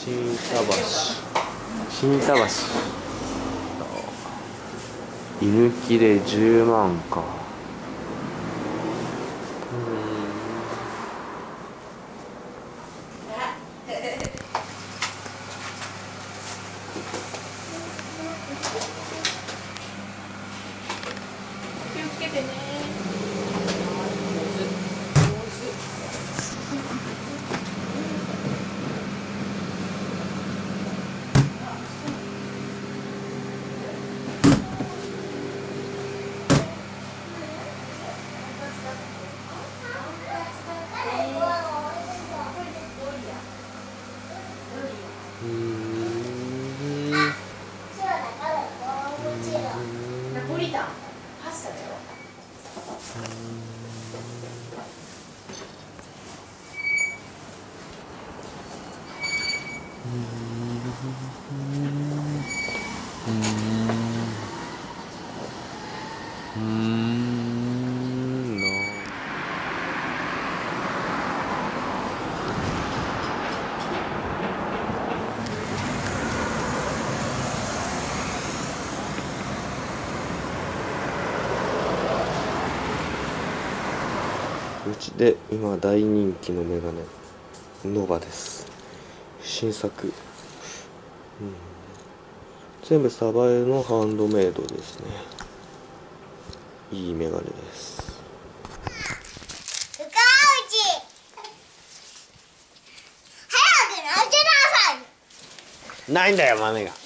新板橋居抜きで10万か。 気をつけてね。ナポリタン、パスタだよ。 うちで今大人気のメガネノバです。新作、全部サバエのハンドメイドですね。いいメガネです。 早く乗せなさい。 ないんだよ豆が。